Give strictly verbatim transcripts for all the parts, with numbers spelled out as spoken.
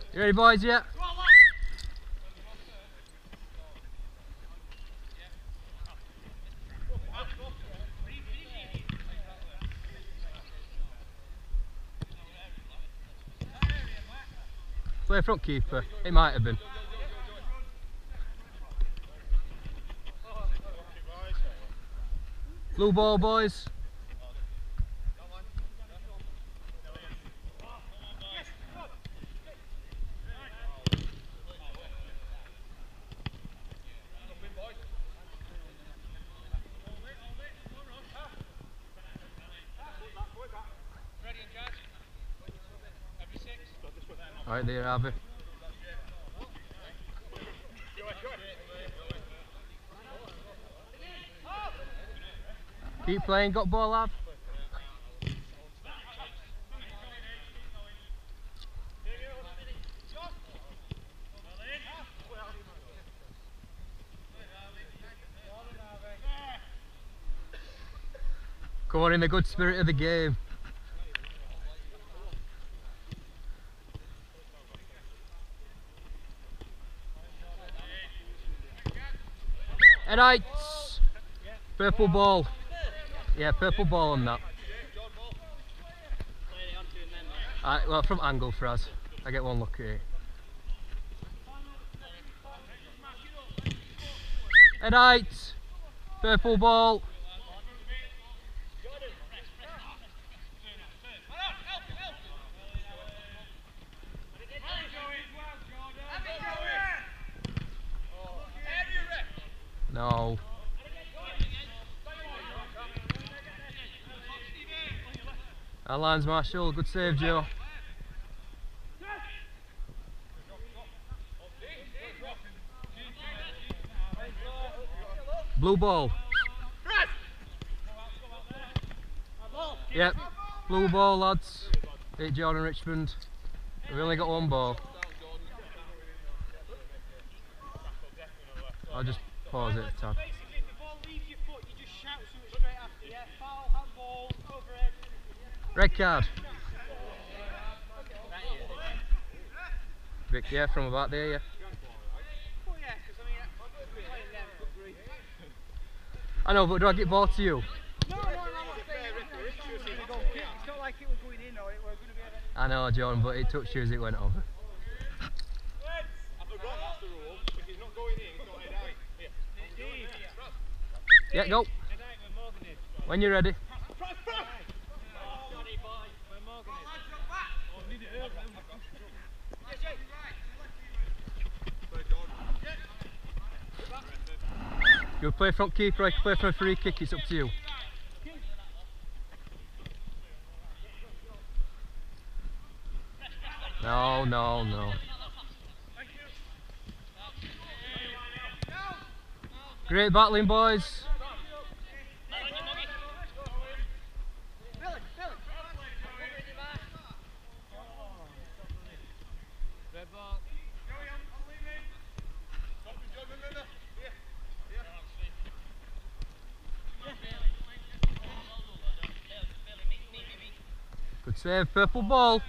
You ready, boys? Yeah. Play front keeper. It might have been. Blue ball, boys. Right there, Harvey. Keep playing, got ball, lad. Come on, in the good spirit of the game. Headites! Purple ball. Yeah, purple ball on that. Alright, well, from angle for us. I get one look here. Headites! Purple ball. No. Our lines marshal, good save, Joe. Blue ball. Yep, blue ball, lads. Hit Jordan Richmond. We've only got one ball. I'll just pause it a tad. Basically, if the ball leaves your foot, you just shout so it's straight after, yeah? Foul, handball, overhead. Red card. Vic, yeah, from about there, yeah. Oh yeah, because I mean, playing them for grief. I know, but do I get ball to you? No, no, no, I'm not saying it's not like it was going in or it was going to be a... I know, John, but it touched you as it went over. I forgot that's the rule. If he's not going in, he's got head out. Yeah, go. When you're ready. You'll play front keeper, I can play for a free kick, it's up to you. No, no, no. Great battling, boys. Good save, purple ball.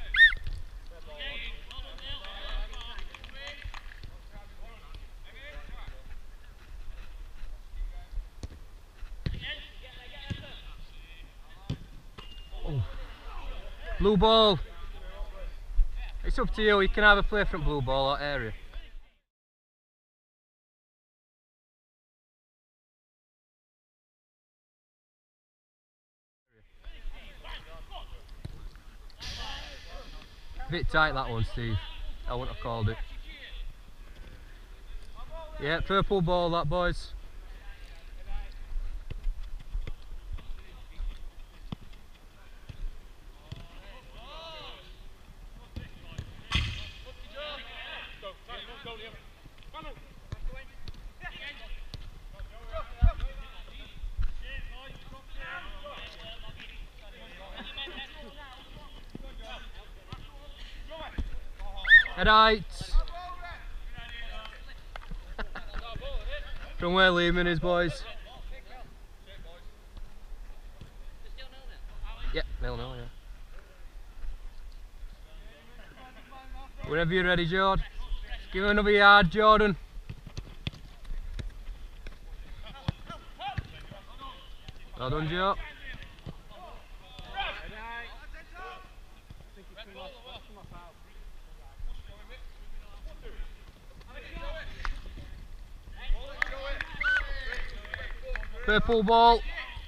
Oh. Blue ball. It's up to you, you can either play from blue ball or area. Bit tight that one, Steve. I wouldn't have called it. Yeah, purple ball that, boys. Headites! From where Lehman is, boys. Yeah, nil nil, yeah. Whenever you're ready, Jordan. Give him another yard, Jordan. Well done, Joe. Purple ball.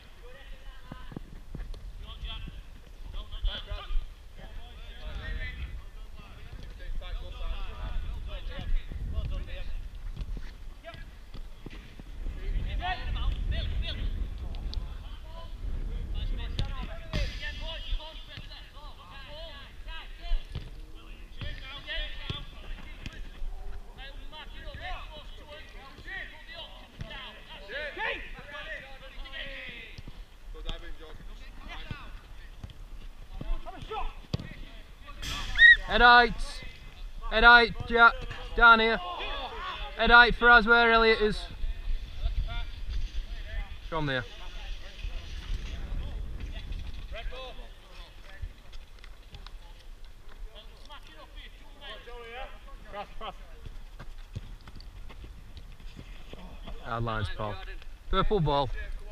Head height, head height, Jack, down here. Head height for us where Elliot is. From there. Hard lines, Paul. Purple ball.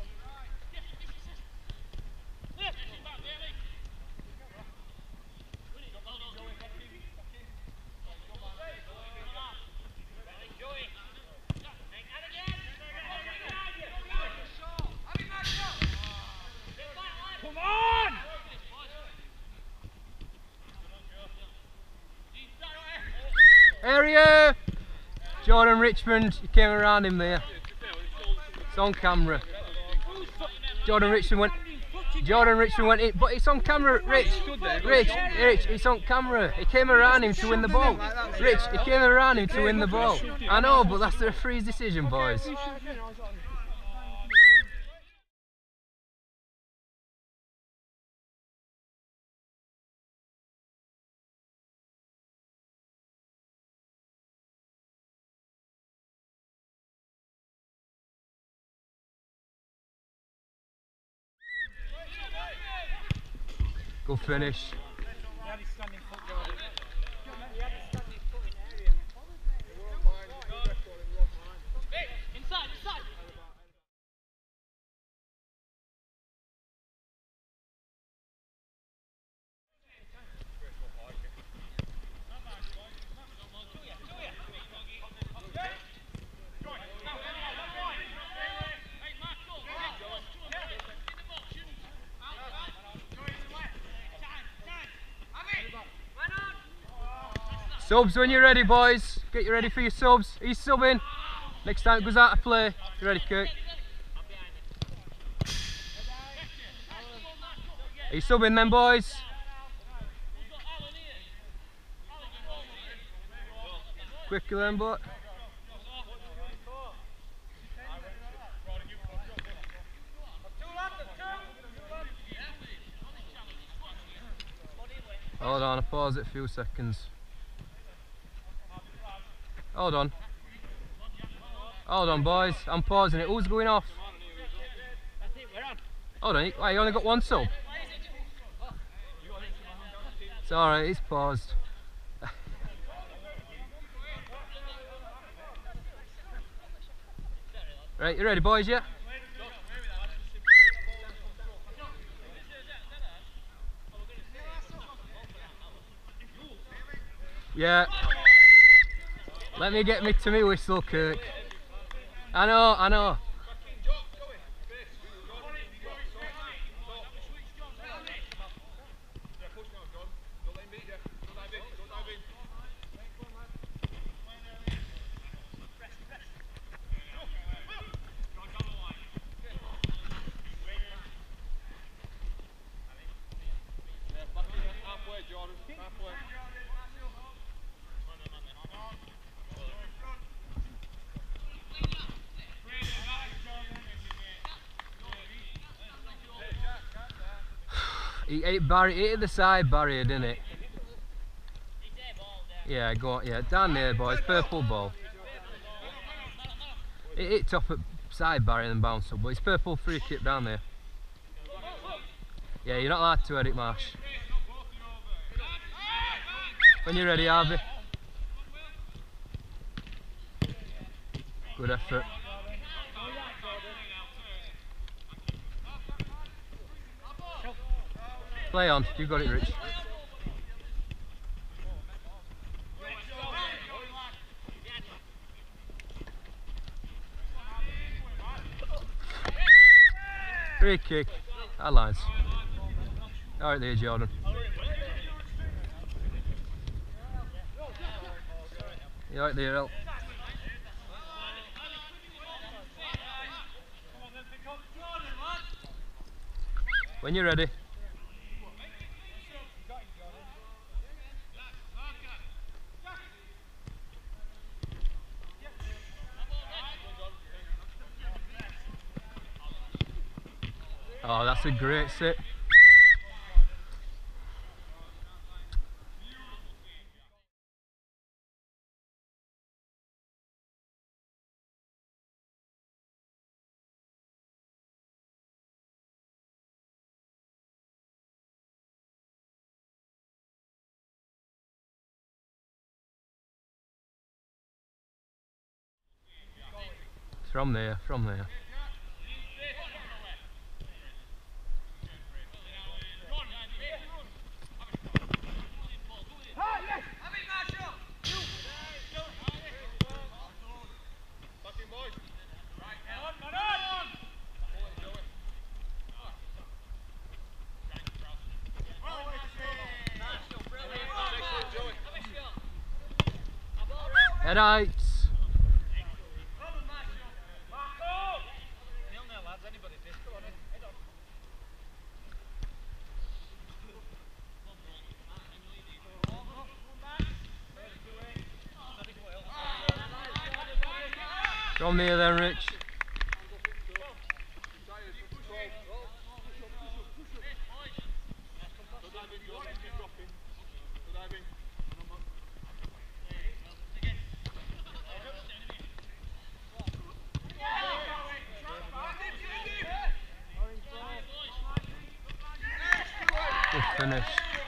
Area! Jordan Richmond, you came around him there. It's on camera. Jordan Richmond went. Jordan Richmond went in, but it's on camera. Rich, Rich, Rich, it's on camera. He came around him to win the ball. Rich, he came around him to win the ball. I know, but that's the referee's decision, boys. Good finish. Subs when you're ready, boys. Get you ready for your subs. He's subbing. Next time it goes out of play. You ready, Kirk? He's subbing then, boys. Quicker then, but. Hold on, I'll pause it a few seconds. Hold on. Hold on, boys. I'm pausing it. Who's going off? Hold on. Why, you only got one sub? It's alright, it's paused. Right, you ready, boys, yeah? Yeah. Let me get me to me whistle, Kirk. I know, I know. He ate Barry, he hit the side barrier, didn't it? Yeah, go on, yeah, down there, boys. Purple ball. It hit top at side barrier and bounced up, but it's purple free kick down there. Yeah, you're not allowed to head it, Marsh. When you're ready, Harvey. Good effort. Play on, you got it, Rich. Free kick. That lines. Alright there, Jordan. You alright there, El? When you're ready. Oh, that's a great sit. From there, from there. Headites. From there then, Rich. Good finish.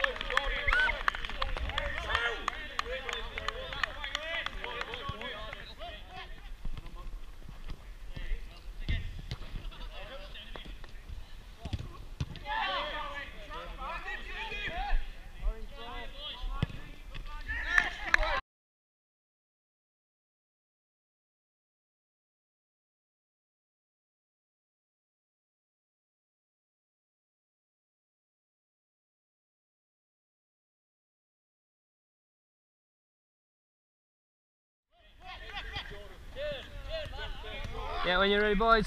Yeah, when you're ready, boys.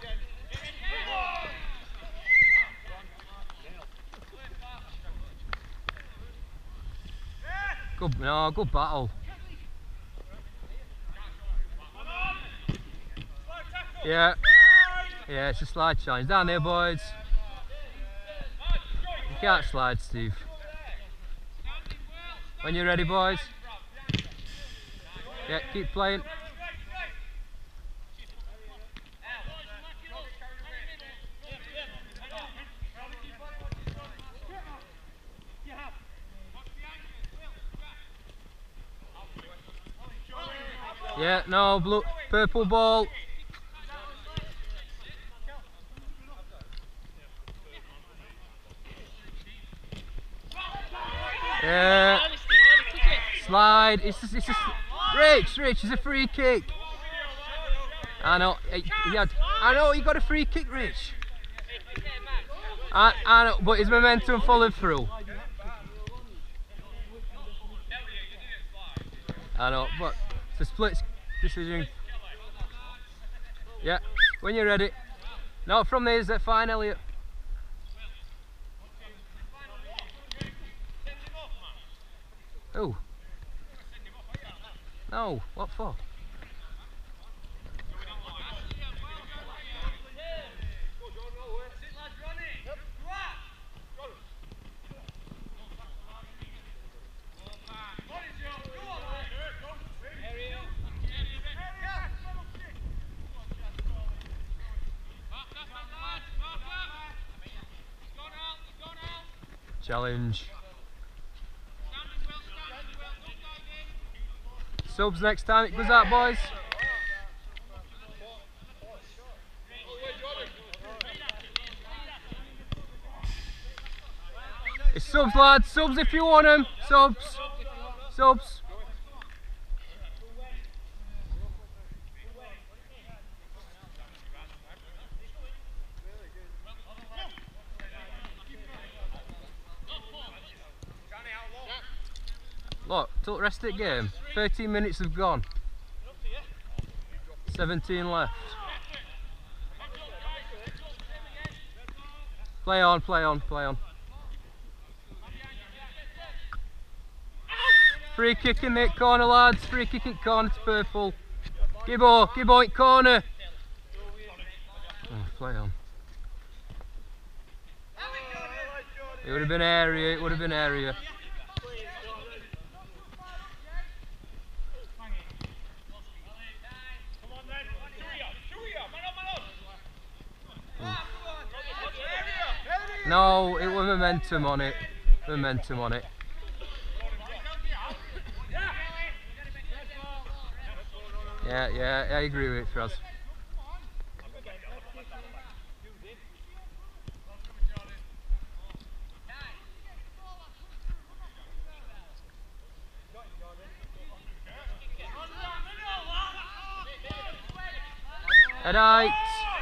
Good, no, good battle. Yeah, yeah, it's a slide challenge. Down there, boys. You can't slide, Steve. When you're ready, boys. Yeah, keep playing. Yeah, no, blue, purple ball. Yeah. Slide. It's just, it's just. Rich, Rich, it's a free kick. I know. He, he had, I know, you got a free kick, Rich. I, I know, but his momentum followed through. I know, but it's a split decision. Yeah, when you're ready. No, from there is that fine, Elliot. Oh. No, what for? Challenge. Subs next time it goes out, boys. subs, lads. Subs if you want them. Subs. Subs. Look, till the rest of the game. thirteen minutes have gone. seventeen left. Play on, play on, play on. Free kick in the corner, lads. Free kick in corner to purple. Gibbo, Gibbo in corner. Oh, play on. It would have been area, it would have been area. No, it was momentum on it. Momentum on it. Yeah, yeah, I agree with it, Fraz. Alright.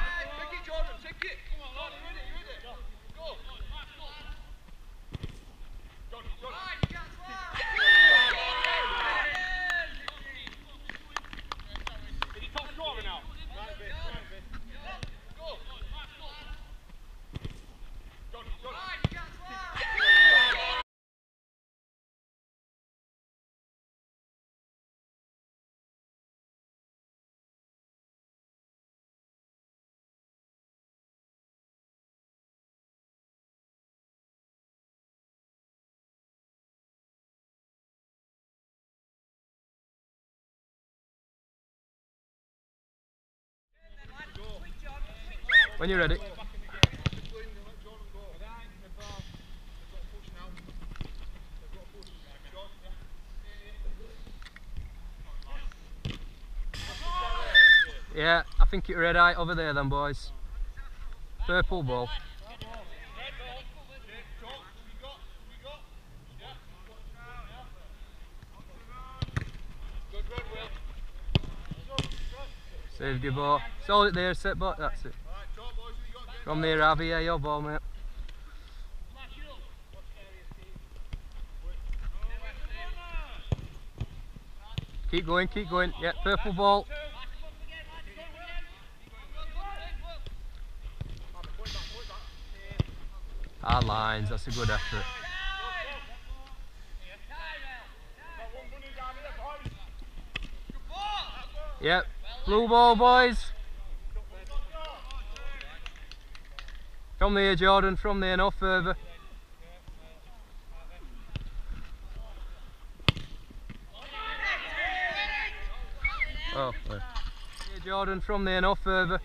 When you're ready. Yeah, I think you're red eye over there then, boys. Purple ball. Save your ball. Hold it there, set back, that's it. From there, Avi, yeah, your ball, mate. Keep going, keep going. Yeah, purple ball. Hard lines, that's a good effort. Yep, blue ball, boys. From there, Jordan, from there, no further. Oh, there. Here, Jordan, from there, no further.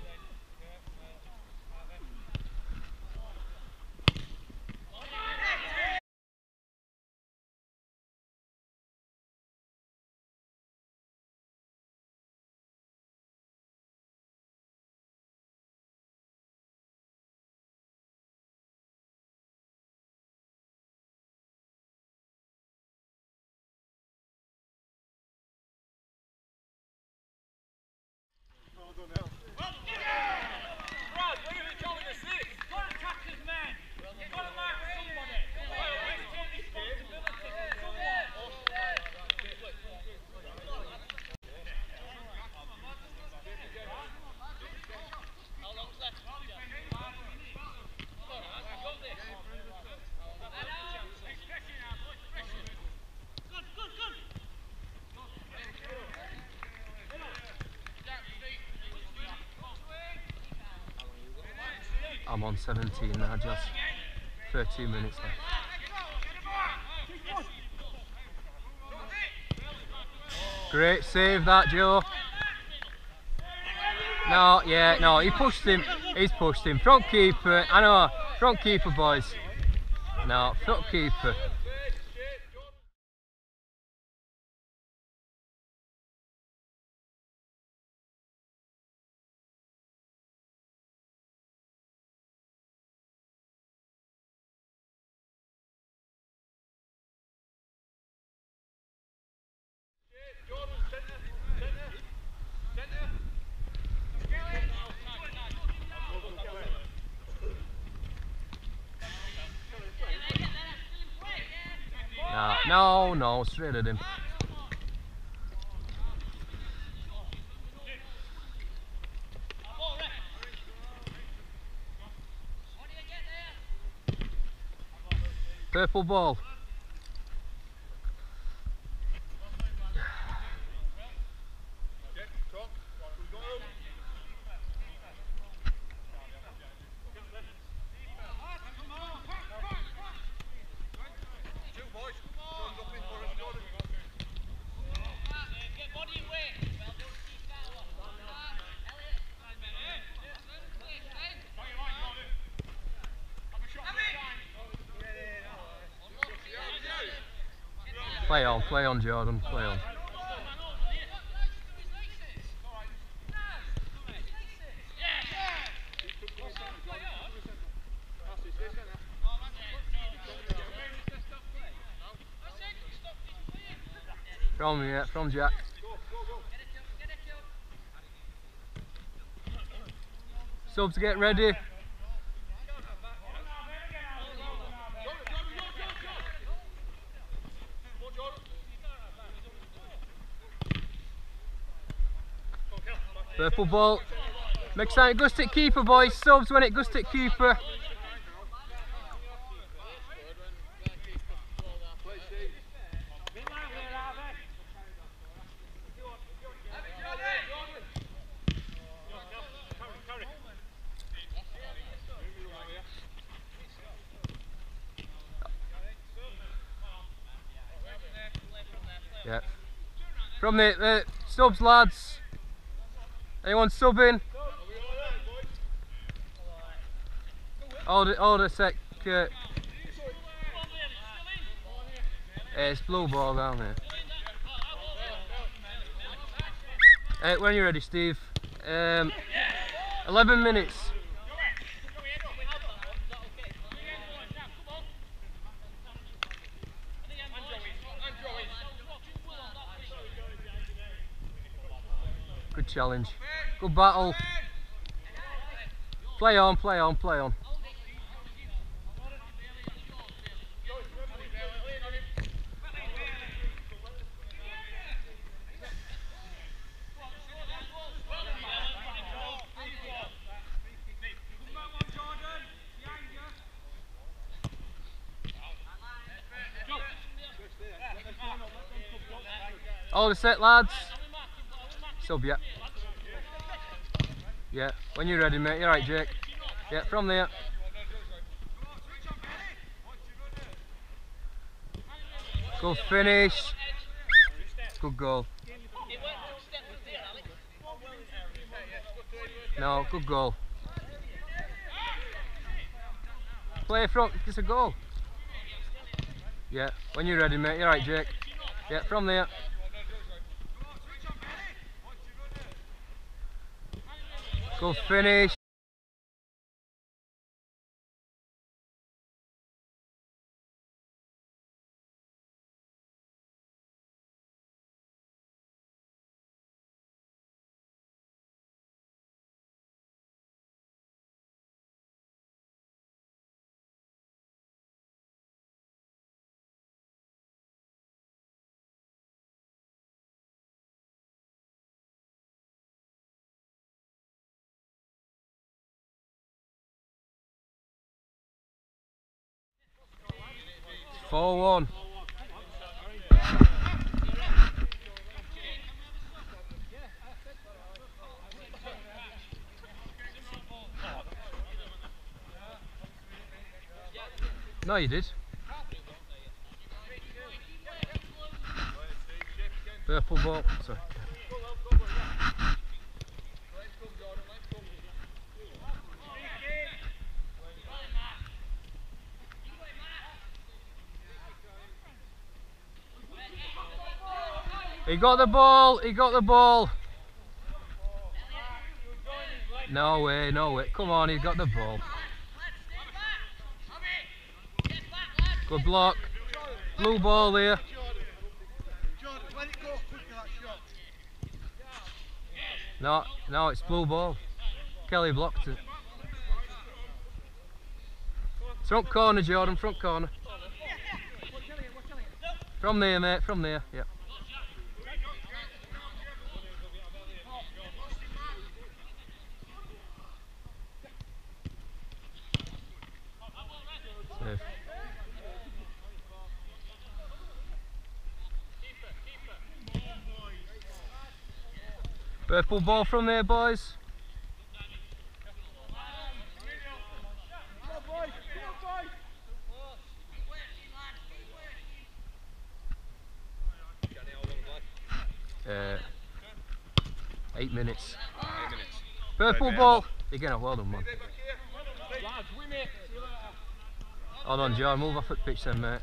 I'm on seventeen now, just thirteen minutes left. Great save that, Joe. No, yeah, no, he pushed him. He's pushed him. Front keeper, I know, front keeper, boys. No, front keeper. No, no, straight at him. Purple ball. Play on, play on, Jordan, play on. From yeah, from Jack. Subs get ready. Purple ball. Next time it goes to keeper, boys. Subs when it goes to keeper. Yeah. From the, the subs, lads. Anyone subbing? Hold it, hold a sec. Uh, it's blue ball down there. Uh, when you're ready, Steve. Um, eleven minutes. Good challenge. Good battle. Play on, play on, play on. All the set, lads. Sub, yeah. Yeah, when you're ready, mate. You're right, Jake. Yeah, from there. Good finish. Good goal. No, good goal. Play front, it's a goal. Yeah, when you're ready, mate. You're right, Jake. Yeah, from there. Good finish. four one. No, you did. Purple ball. Sorry. He got the ball, he got the ball. No way, no way. Come on, he's got the ball. Good block. Blue ball there. No, no, it's blue ball. Kelly blocked it. Front corner, Jordan, front corner. From there, mate, from there, yeah. Safe. Purple ball from there, boys. Uh, eight minutes. Eight minutes. Purple Right, ball. You're getting a well done, man. Lads, win it. Hold on, John. Move off at pitch then, mate.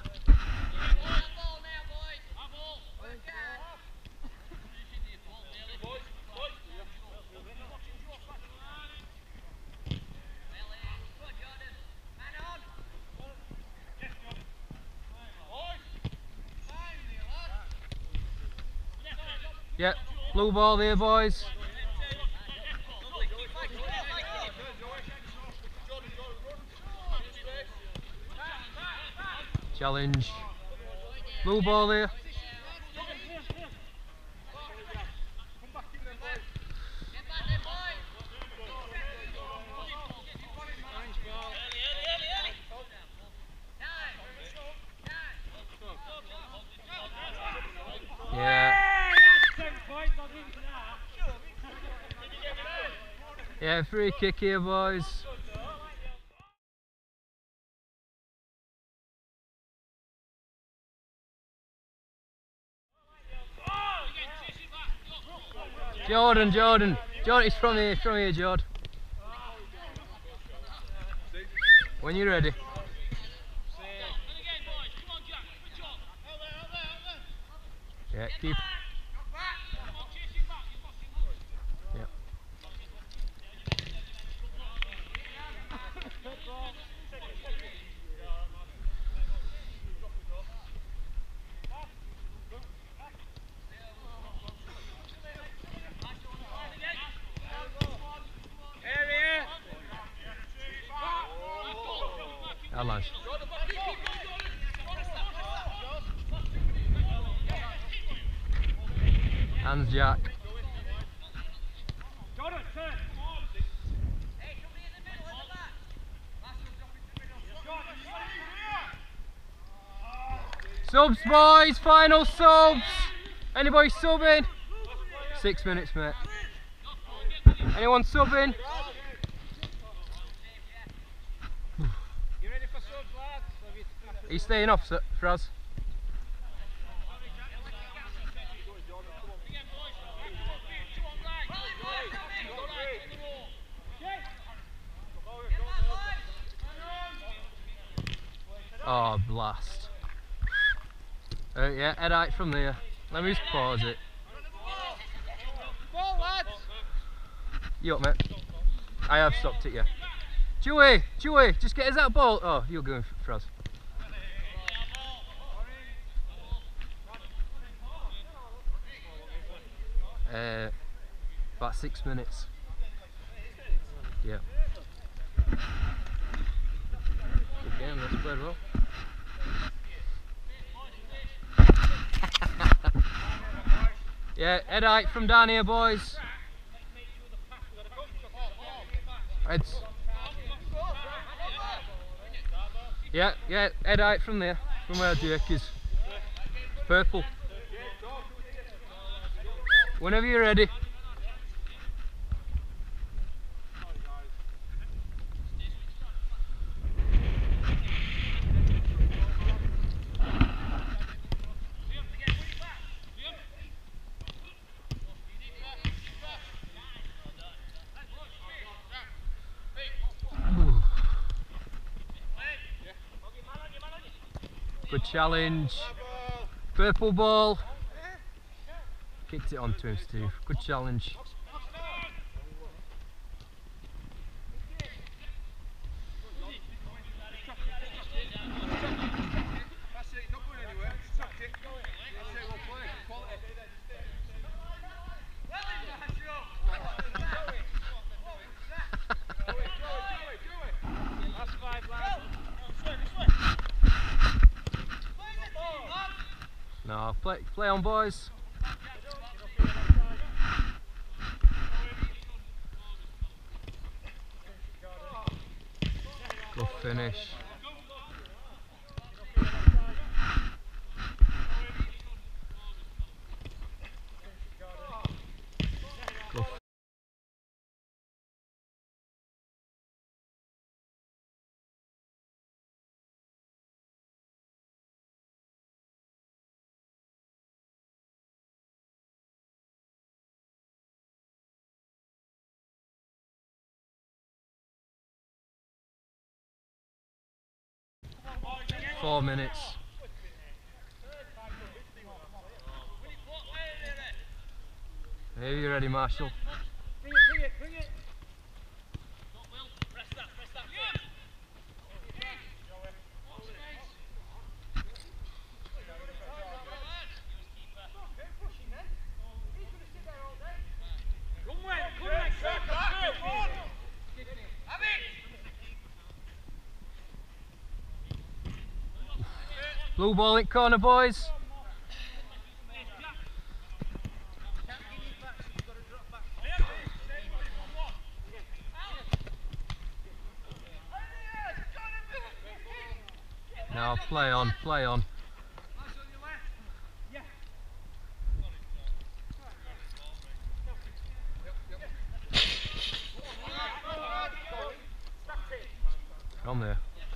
Yep, blue ball there, boys. Challenge. Blue ball there. Yeah. Yeah, free kick here, boys. Jordan, Jordan, Jordan, it's from here, from here, Jordan. When you're ready. Yeah, keep. Yeah. Allies. Hands Jack. Subs, boys, final subs. Anybody subbing? Six minutes, mate. Anyone subbing? You ready for subs, lads? Are you staying off, sir, for us? Oh, blast. Uh, yeah, head out from there. Let me just pause it. Ball, lads! You up, mate? I have stopped it, yeah. Chewy, Chewy, just get us that ball. Oh, you're going for, for us. Uh, about six minutes. Yeah. Good game, that's played well. Yeah, head out from down here, boys. Heads. Yeah, yeah, head out from there, from where Jake is. Purple. Whenever you're ready. Good challenge. Purple ball. Kicked it onto him, Steve. Good challenge. Play, play on, boys. Good finish. Good. Four minutes. Are you ready, Marshall? Bring it, bring it, bring it. Press that, press that. Blue ball in corner, boys. Now play on, play on. From there.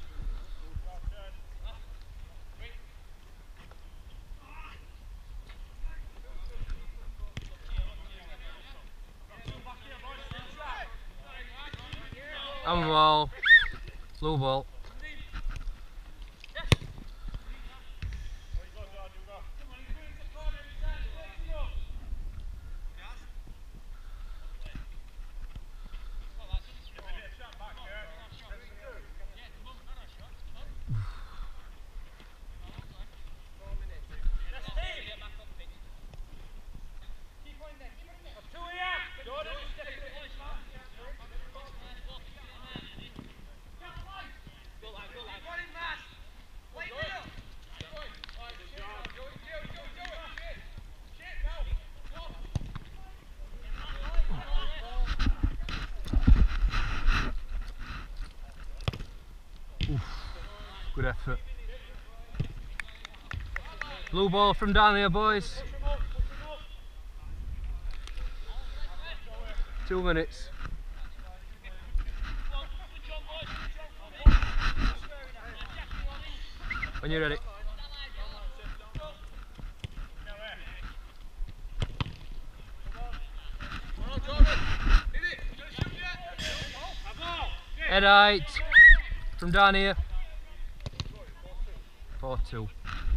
And ball. Blue ball. Oof, good effort. Blue ball from down here, boys. Two minutes. When you're ready. Head height from down here. four two.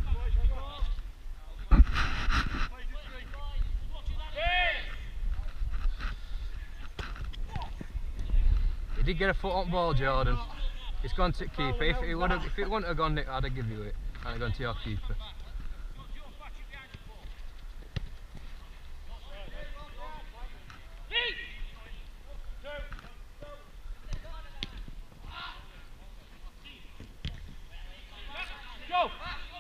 He did get a foot on ball, Jordan. It's gone to keeper. If it would have, if it wouldn't have gone, I'd have given you it. I'd have gone to your keeper. Go!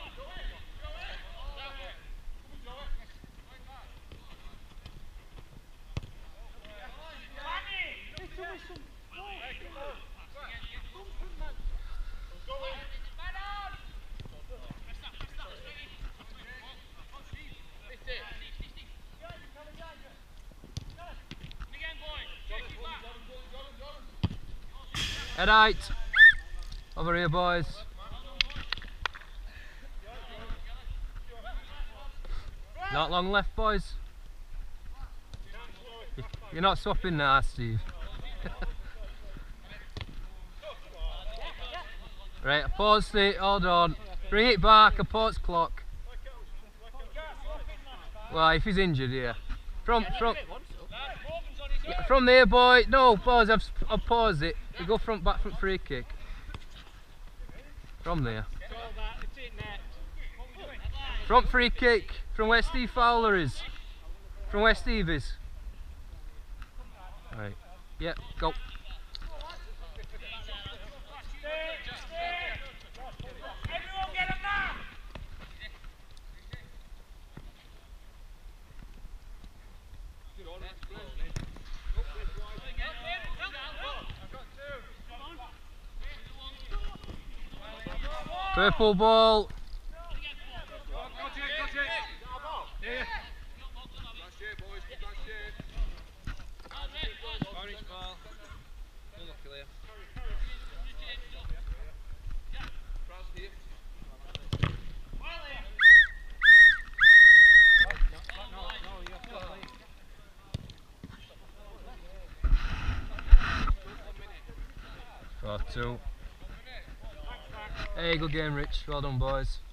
Head height. Over here, boys. Not long left, boys. You're not swapping now, Steve. Right, pause it, hold on. Bring it back, a pause clock. Well, if he's injured, yeah. From, from, yeah, from there, boy. No, pause, I've, I've paused it. We go front, back, front free kick. From there. Front free kick from where Steve Fowler is. From where Steve is. Right. Yeah, go. Purple ball. Got it, got it. Yeah. That's shape, boys. That's shape. Orange ball. Full of clear. Cross here. four two. Hey, good game, Rich. Well done, boys.